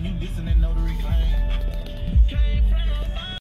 you listen and know the refrain. Came from